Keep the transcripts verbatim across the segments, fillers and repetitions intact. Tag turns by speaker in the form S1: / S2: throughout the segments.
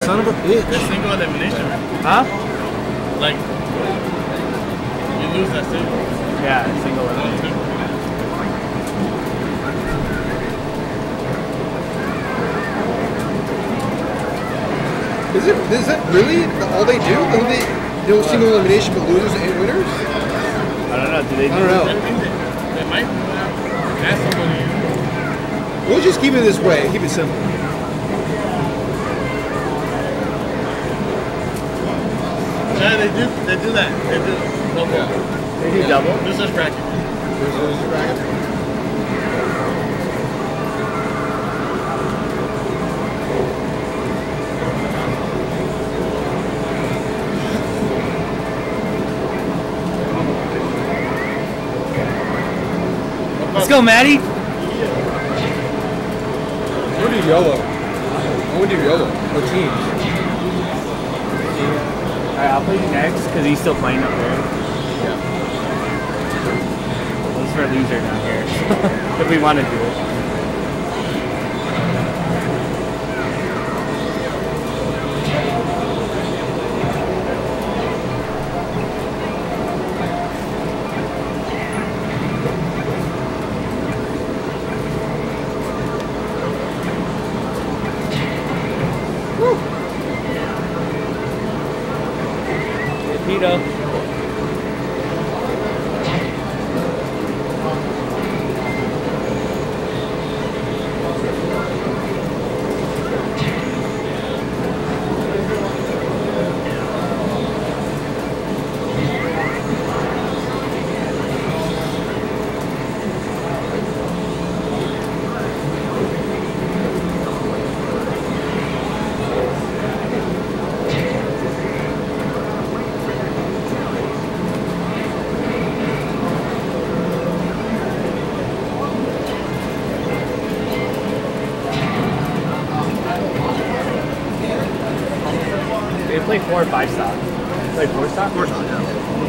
S1: Son of a bitch.
S2: There's single elimination.
S3: Huh?
S2: Like, you lose that single.
S3: Yeah, single elimination.
S1: Is it? Is that really all they do? Do they do single elimination but losers and winners?
S3: I don't know. Do they? Do
S1: I don't know.
S2: I think they, they might ask somebody.
S1: We'll just keep it this way. Keep it simple.
S2: Yeah, they do. They do that. They do double.
S3: They do double.
S2: Losers bracket.
S1: Losers bracket.
S3: Let's go, Maddie.
S1: I want to do YOLO. I want to do YOLO. Or teams.
S3: Alright, I'll play you next because he's still playing up there.
S1: Yeah.
S3: This is for a loser down here. If we want to do it. Pito. They play four or five stop. Play four stop?
S1: Four stop, yeah.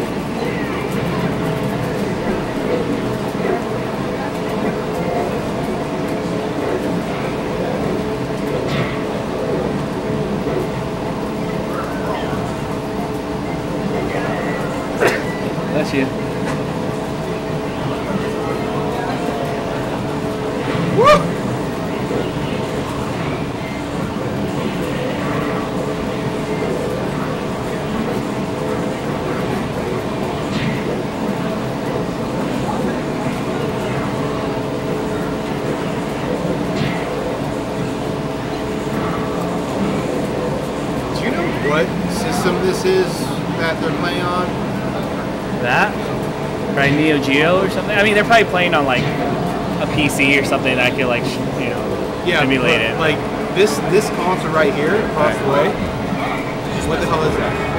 S3: That's you.
S1: Woo! Do you know what system this is that they're playing on?
S3: That? Probably Neo Geo or something? I mean, they're probably playing on like a P C or something that could like, sh- you know,
S1: Yeah,
S3: emulate
S1: but,
S3: it.
S1: like this this console right here across the way. What the hell is that?